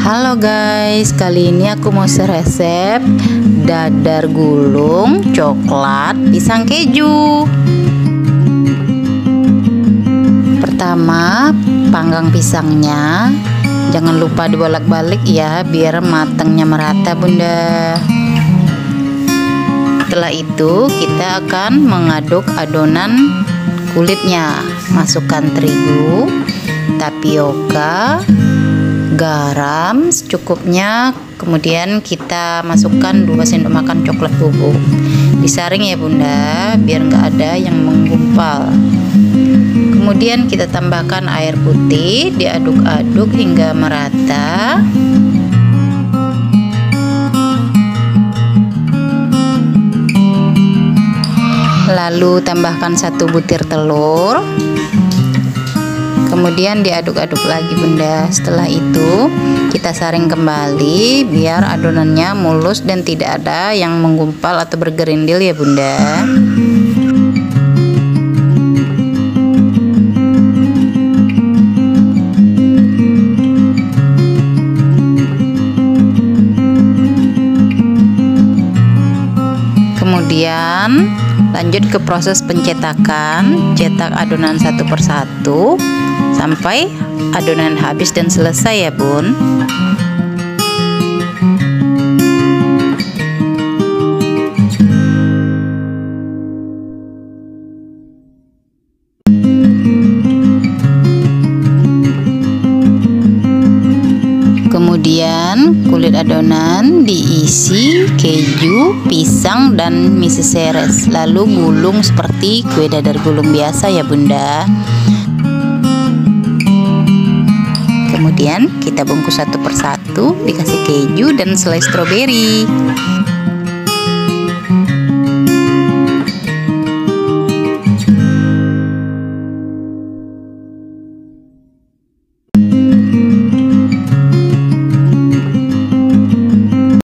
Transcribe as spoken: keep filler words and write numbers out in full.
Halo guys, kali ini aku mau resep dadar gulung coklat pisang keju. Pertama, panggang pisangnya. Jangan lupa dibolak-balik ya, biar matangnya merata bunda. Setelah itu kita akan mengaduk adonan kulitnya. Masukkan terigu, tapioka, garam secukupnya, kemudian kita masukkan dua sendok makan coklat bubuk. Disaring ya bunda, biar nggak ada yang menggumpal. Kemudian kita tambahkan air putih, diaduk-aduk hingga merata. Lalu tambahkan satu butir telur. Kemudian diaduk-aduk lagi bunda. Setelah itu kita saring kembali biar adonannya mulus dan tidak ada yang menggumpal atau bergerindil ya bunda. Kemudian lanjut ke proses pencetakan. Cetak adonan satu persatu sampai adonan habis dan selesai ya bun. Kemudian kulit adonan diisi keju, pisang, dan miseseres. Lalu gulung seperti kue dadar gulung biasa ya bunda. Kemudian kita bungkus satu persatu, dikasih keju dan selai stroberi.